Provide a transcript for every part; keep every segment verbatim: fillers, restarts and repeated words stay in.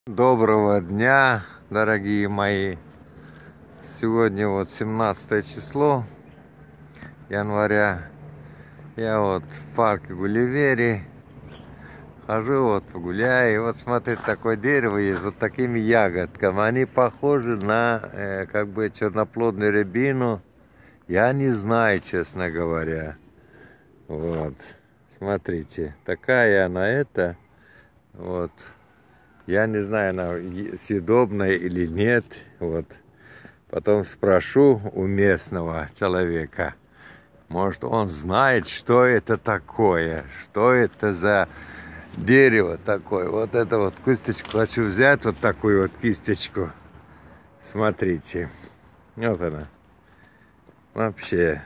Доброго дня, дорогие мои! Сегодня вот семнадцатое число января. Я вот в парке Гулливере хожу, вот погуляю. И вот смотрите, такое дерево есть, вот такими ягодками. Они похожи на э, как бы черноплодную рябину. Я не знаю, честно говоря. Вот, смотрите, такая она это. Вот. Я не знаю, она съедобная или нет. Вот. Потом спрошу у местного человека. Может, он знает, что это такое. Что это за дерево такое. Вот это вот кисточку хочу взять. Вот такую вот кисточку. Смотрите. Вот она. Вообще.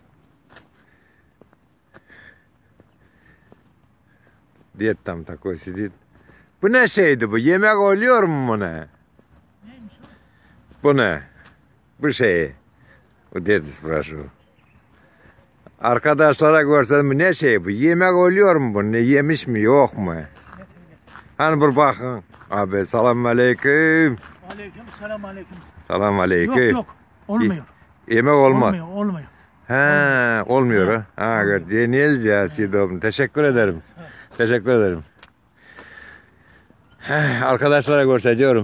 Дед там такой сидит. Bu ne şeydi bu? Yemek oluyor mu buna? Neymiş o? Bu ne? Bu şey. O dedi спрашиваю. Arkadaşlara görsem bu ne şey bu? Yemek oluyor mu bu? Ne yemiş mi yok mu? Getir getir. Hani bir bakın. Abi selamun aleyküm. Aleyküm selam aleyküm. Selam Yok aleyküm. yok. Olmuyor. Yemek olmaz. Olmuyor olmuyor. He, olmuyor ha. Ha, deneyeceğiz съедобно. Teşekkür ederim. Teşekkür ederim. Arkadaşlara gösteriyorum.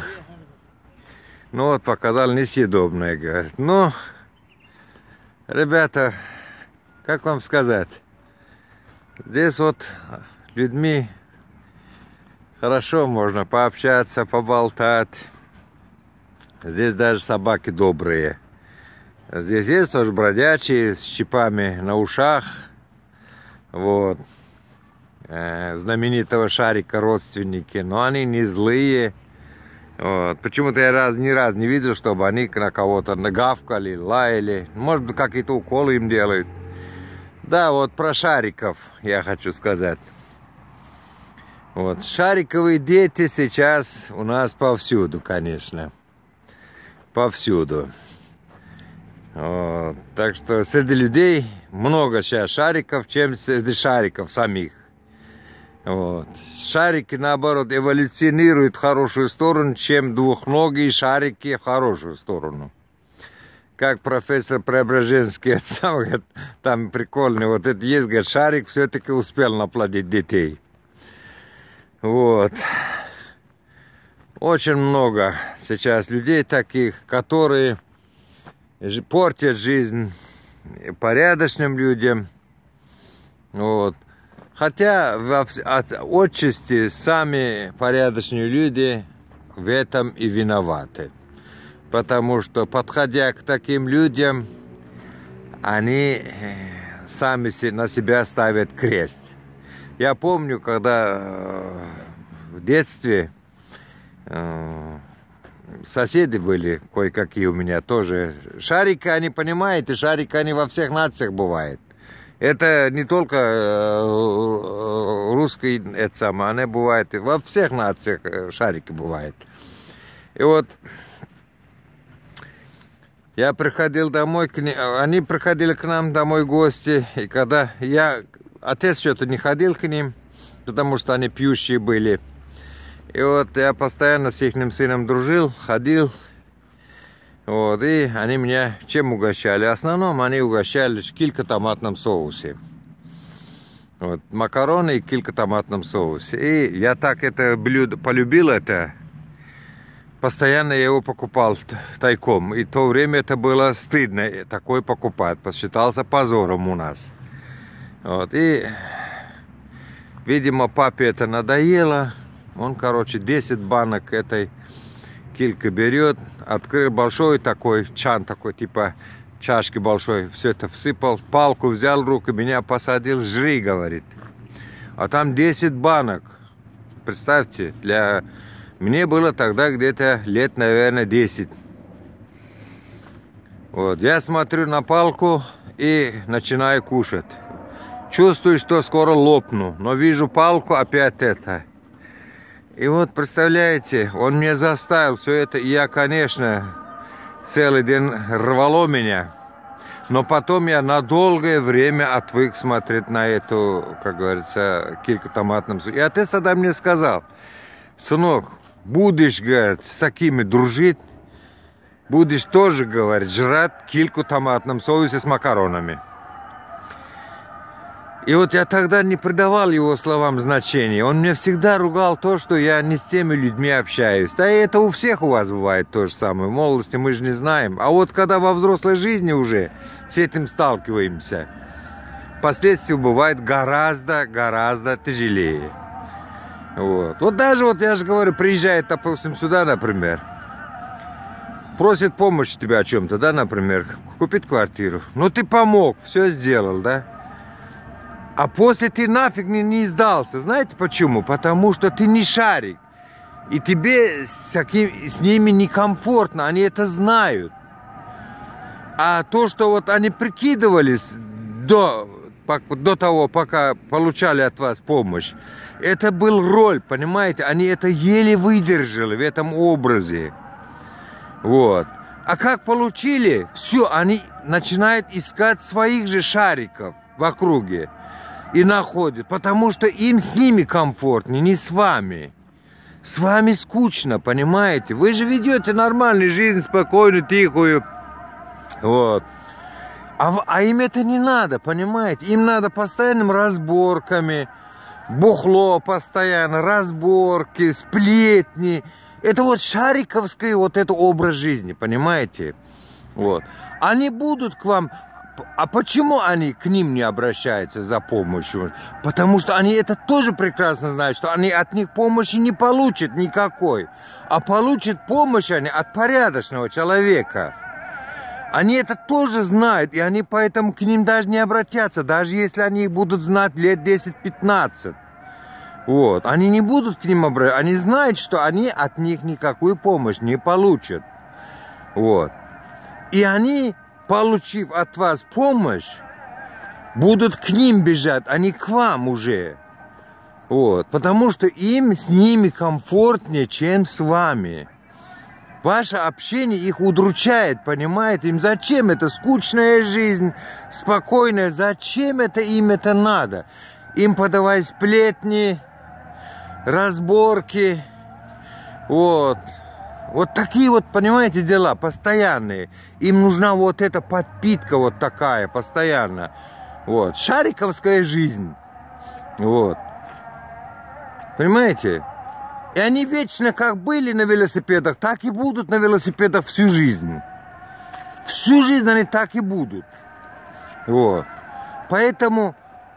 Ну вот, показал несъедобное, говорит. Ну, ребята, как вам сказать, здесь вот людьми хорошо можно пообщаться, поболтать. Здесь даже собаки добрые. Здесь есть тоже бродячие с чипами на ушах. Вот. Знаменитого Шарика родственники, но они не злые. Вот. Почему-то я раз, ни разу не видел, чтобы они на кого-то нагавкали, лаяли. Может быть, какие-то уколы им делают. Да, вот про Шариков я хочу сказать. Вот. Шариковые дети сейчас у нас повсюду, конечно. Повсюду. Вот. Так что среди людей много сейчас шариков, чем среди шариков самих. Вот. Шарики, наоборот, эволюционируют в хорошую сторону, чем двухногие шарики в хорошую сторону. Как профессор Преображенский, сам, там прикольный, вот это есть, говорит, шарик все-таки успел наплодить детей. Вот. Очень много сейчас людей таких, которые портят жизнь порядочным людям. Вот. Хотя от отчасти сами порядочные люди в этом и виноваты. Потому что, подходя к таким людям, они сами на себя ставят крест. Я помню, когда в детстве соседи были кое-какие у меня тоже. Шарики, они, понимаете, шарики, они во всех нациях бывают. Это не только русский, это самое, они бывают, во всех нациях шарики бывают. И вот я приходил домой, к ним, они приходили к нам домой гости, и когда я, отец что-то не ходил к ним, потому что они пьющие были. И вот я постоянно с их сыном дружил, ходил. Вот, и они меня чем угощали? В основном они угощали в килька-томатном соусе. Вот, макароны и килька-томатном соусе. И я так это блюдо полюбил это. Постоянно я его покупал тайком. И в то время это было стыдно такой покупать. Посчитался позором у нас. Вот, и, видимо, папе это надоело. Он, короче, десять банок этой килька берет, открыл большой такой чан, такой типа чашки большой, все это всыпал, палку взял в руку, меня посадил, жри, говорит. А там десять банок. Представьте, для мне было тогда где-то лет, наверное, десять. Вот, я смотрю на палку и начинаю кушать. Чувствую, что скоро лопну, но вижу палку, опять это. И вот, представляете, он меня заставил все это, и я, конечно, целый день рвало меня. Но потом я на долгое время отвык смотреть на эту, как говорится, кильку томатном соусе. И отец тогда мне сказал: сынок, будешь, говорит, с такими дружить, будешь тоже, говорит, жрать кильку в томатном соусе с макаронами. И вот я тогда не придавал его словам значения. Он мне всегда ругал то, что я не с теми людьми общаюсь. Да и это у всех у вас бывает то же самое. В молодости мы же не знаем. А вот когда во взрослой жизни уже с этим сталкиваемся, последствия бывают гораздо-гораздо тяжелее. Вот. Вот даже вот я же говорю, приезжает, допустим, сюда, например, просит помощи тебя о чем-то, да, например, купить квартиру. Ну ты помог, все сделал, да? А после ты нафиг не, не сдался. Знаете почему? Потому что ты не шарик. И тебе с, таким, с ними некомфортно. Они это знают. А то, что вот они прикидывались до, до того, пока получали от вас помощь, это был роль, понимаете? Они это еле выдержали в этом образе. Вот. А как получили, все, они начинают искать своих же шариков в округе. И находят, потому что им с ними комфортнее, не с вами. С вами скучно, понимаете? Вы же ведете нормальную жизнь, спокойную, тихую. Вот. А, а им это не надо, понимаете? Им надо постоянными разборками, бухло постоянно, разборки, сплетни. Это вот шариковский вот этот образ жизни, понимаете? Вот. Они будут к вам... А почему они к ним не обращаются за помощью? Потому что они это тоже прекрасно знают, что они от них помощи не получат никакой. А получат помощь они от порядочного человека. Они это тоже знают, и они поэтому к ним даже не обратятся, даже если они их будут знать лет десять-пятнадцать. Вот. Они не будут к ним обращаться. Они знают, что они от них никакую помощь не получат. Вот. И они... получив от вас помощь, будут к ним бежать, а не к вам уже. Вот. Потому что им с ними комфортнее, чем с вами. Ваше общение их удручает, понимаете? Им зачем это скучная жизнь, спокойная, зачем это им это надо? Им подавай сплетни, разборки, вот. Вот такие вот, понимаете, дела постоянные. Им нужна вот эта подпитка вот такая, постоянно. Вот. Шариковская жизнь. Вот. Понимаете? И они вечно как были на велосипедах, так и будут на велосипедах всю жизнь. Всю жизнь они так и будут. Вот. Поэтому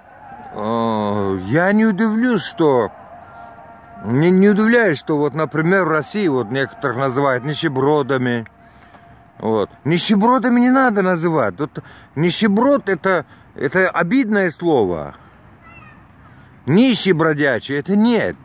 э, я не удивлюсь, что... Мне не удивляет, что вот, например, в России вот некоторых называют нищебродами. Вот. Нищебродами не надо называть. Вот нищеброд это, это обидное слово. Нищий бродячий это нет.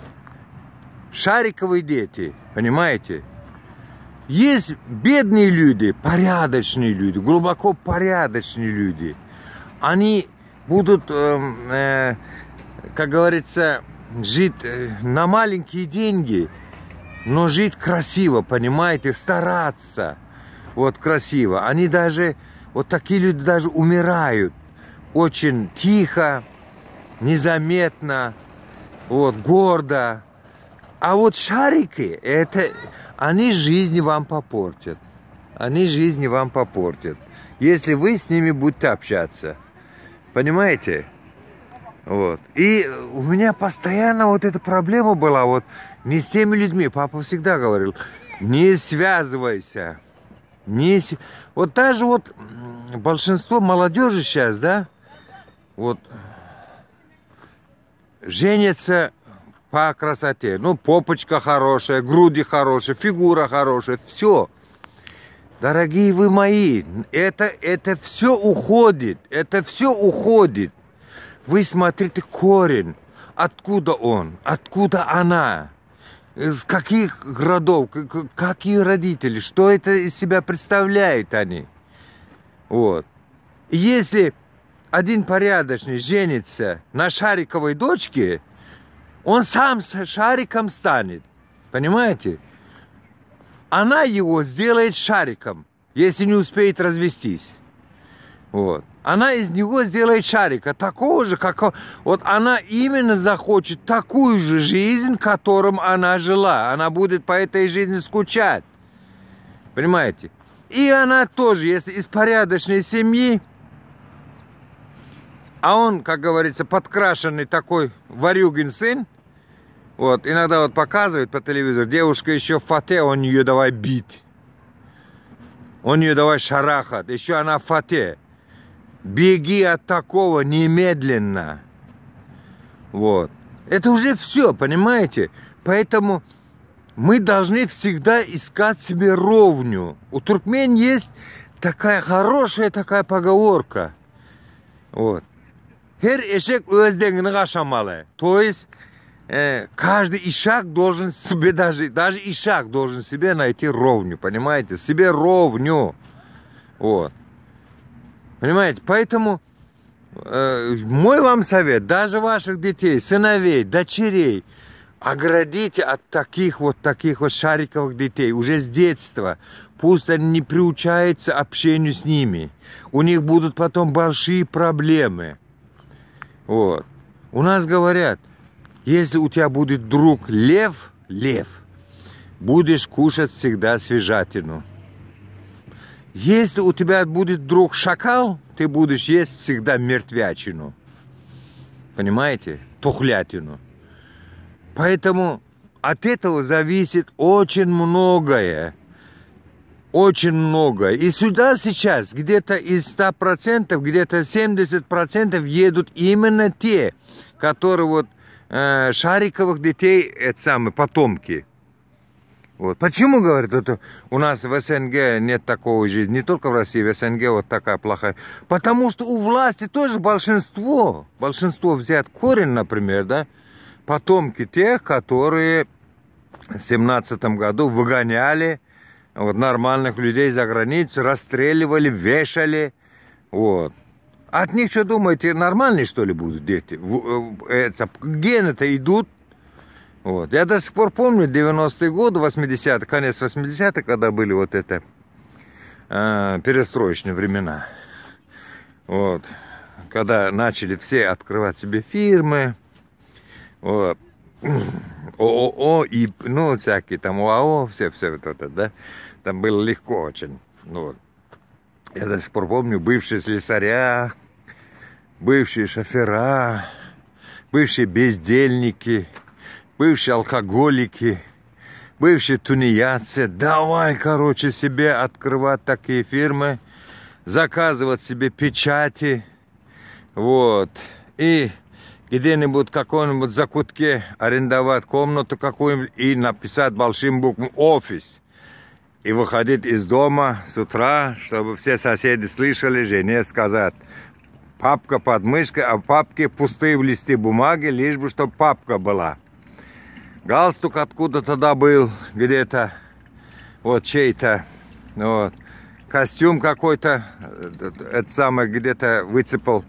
Шариковые дети, понимаете? Есть бедные люди, порядочные люди, глубоко порядочные люди. Они будут, э, э, как говорится... жить на маленькие деньги, но жить красиво, понимаете, стараться, вот красиво. Они даже, вот такие люди даже умирают очень тихо, незаметно, вот, гордо. А вот шарики, это, они жизни вам попортят. Они жизни вам попортят, если вы с ними будете общаться. Понимаете? Вот. И у меня постоянно вот эта проблема была, вот не с теми людьми. Папа всегда говорил, не связывайся. Не с... Вот даже вот большинство молодежи сейчас, да, вот женятся по красоте. Ну, попочка хорошая, груди хорошие, фигура хорошая, все. Дорогие вы мои, это, это все уходит, это все уходит. Вы смотрите корень, откуда он, откуда она, из каких городов, какие родители, что это из себя представляют они. Вот. И если один порядочный женится на шариковой дочке, он сам с шариком станет, понимаете? Она его сделает шариком, если не успеет развестись. Вот. Она из него сделает шарика, такого же, как... Вот она именно захочет такую же жизнь, которым она жила. Она будет по этой жизни скучать. Понимаете? И она тоже, если из порядочной семьи, а он, как говорится, подкрашенный такой варюгин сын, вот, иногда вот показывают по телевизору, девушка еще в фате, он ее давай бить. Он ее давай шарахать, еще она в фате. Беги от такого немедленно. Вот. Это уже все, понимаете? Поэтому мы должны всегда искать себе ровню. У туркмен есть такая хорошая такая поговорка. Вот. Her eşek özdeğini kaşamalı. То есть э, каждый ишак должен себе, даже, даже ишак должен себе найти ровню, понимаете? Себе ровню. Вот. Понимаете? Поэтому э, мой вам совет, даже ваших детей, сыновей, дочерей, оградите от таких вот таких вот шариковых детей уже с детства. Пусть они не приучаются общению с ними. У них будут потом большие проблемы. Вот. У нас говорят, если у тебя будет друг лев, лев, будешь кушать всегда свежатину. Если у тебя будет друг шакал, ты будешь есть всегда мертвячину. Понимаете? Тухлятину. Поэтому от этого зависит очень многое. Очень многое. И сюда сейчас где-то из ста процентов, где-то семьдесят процентов едут именно те, которые вот э, шариковых детей, это самые потомки. Вот. Почему, говорят, это у нас в СНГ нет такой жизни, не только в России, в СНГ вот такая плохая. Потому что у власти тоже большинство, большинство взят корень, например, да, потомки тех, которые в семнадцатом году выгоняли вот, нормальных людей за границу, расстреливали, вешали. Вот. От них, что думаете, нормальные, что ли, будут дети? Это, гены-то идут. Вот. Я до сих пор помню девяностые годы, восьмидесятые, конец восьмидесятых, когда были вот это э, перестроечные времена. Вот. Когда начали все открывать себе фирмы. Вот. ООО и, ну, всякие там ОАО, все, все вот это, да. Там было легко очень. Вот. Я до сих пор помню бывшие слесаря, бывшие шофера, бывшие бездельники, бывшие алкоголики, бывшие тунеядцы. Давай, короче, себе открывать такие фирмы, заказывать себе печати, вот, и где-нибудь в каком-нибудь закутке арендовать комнату какую-нибудь и написать большим буквам «Офис». И выходить из дома с утра, чтобы все соседи слышали, жене сказать: папка под мышкой, а в папке пустые листы бумаги, лишь бы чтобы папка была. Галстук откуда тогда был, где-то, вот чей-то, вот. Костюм какой-то, это самое, где-то выцепал.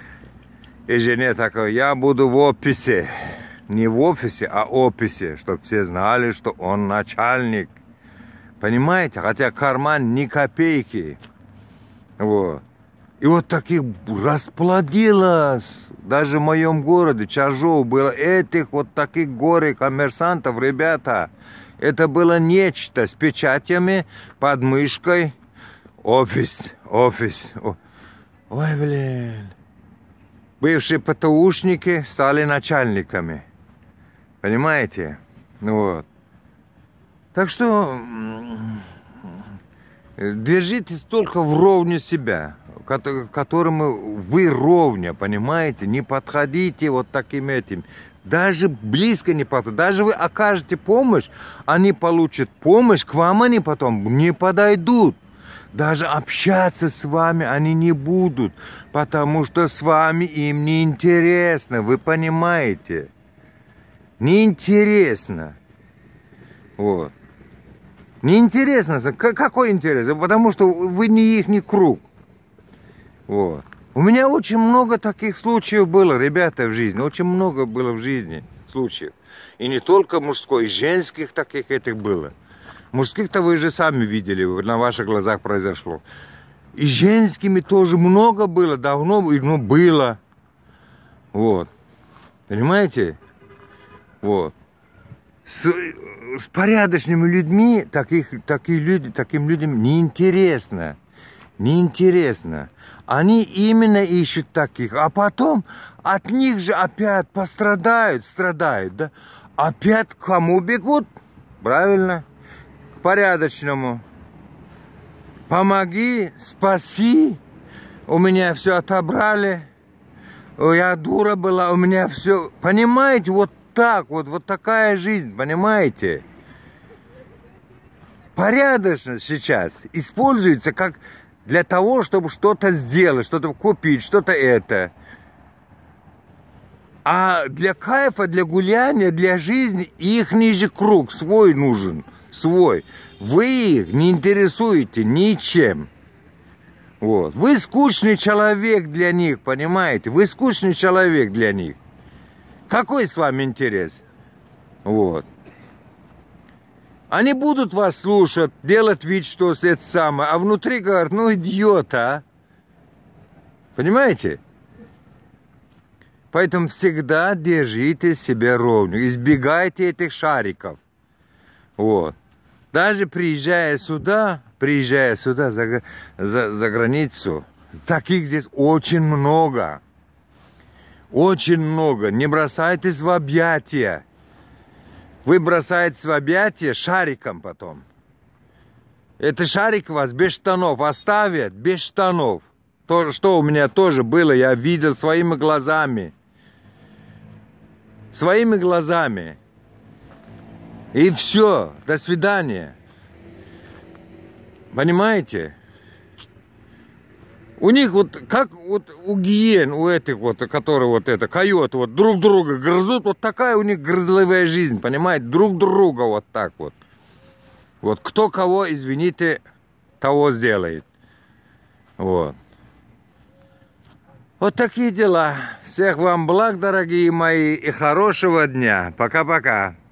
И жене такой: я буду в описи. Не в офисе, а в описи, чтобы все знали, что он начальник. Понимаете? Хотя карман ни копейки. Вот. И вот таких расплодилось. Даже в моем городе, Чаржоу, было этих вот таких горе коммерсантов, ребята. Это было нечто с печатями, под мышкой. Офис, офис. Ой, блин. Бывшие ПТУшники стали начальниками. Понимаете? Вот. Так что держитесь только в ровне себя, которому вы ровня, понимаете? Не подходите вот таким этим. Даже близко не подходите. Даже вы окажете помощь, они получат помощь, к вам они потом не подойдут. Даже общаться с вами они не будут, потому что с вами им не интересно, вы понимаете? Неинтересно. Вот. Неинтересно. Какой интерес? Потому что вы не их, не круг. Вот. У меня очень много таких случаев было, ребята, в жизни. Очень много было в жизни случаев. И не только мужской, и женских таких этих было. Мужских-то вы же сами видели, на ваших глазах произошло. И женскими тоже много было, давно ну, было. Вот. Понимаете? Вот. С, с порядочными людьми, таких, такие люди, таким людям неинтересно. Неинтересно. Они именно ищут таких. А потом от них же опять пострадают, страдают, да? Опять к кому бегут? Правильно. К порядочному. Помоги, спаси. У меня все отобрали. Я дура была, у меня все. Понимаете, вот так вот, вот такая жизнь, понимаете? Порядочность сейчас используется как для того, чтобы что-то сделать, что-то купить, что-то это. А для кайфа, для гуляния, для жизни их ниже круг, свой нужен, свой. Вы их не интересуете ничем. Вот. Вы скучный человек для них, понимаете? Вы скучный человек для них. Какой с вами интерес? Вот. Они будут вас слушать, делать вид, что это самое, а внутри говорят, ну идиот, а? Понимаете? Поэтому всегда держите себя ровно, избегайте этих шариков. Вот. Даже приезжая сюда, приезжая сюда за, за, за границу, таких здесь очень много. Очень много. Не бросайтесь в объятия. Вы бросаетесь в объятия шариком потом. Это шарик вас без штанов оставят, без штанов. То, что у меня тоже было, я видел своими глазами. Своими глазами. И все. До свидания. Понимаете? У них вот, как вот у гиен, у этих вот, которые вот это, койоты, вот друг друга грызут, вот такая у них грызливая жизнь, понимаете? Друг друга вот так вот. Вот кто кого, извините, того сделает. Вот. Вот такие дела. Всех вам благ, дорогие мои, и хорошего дня. Пока-пока.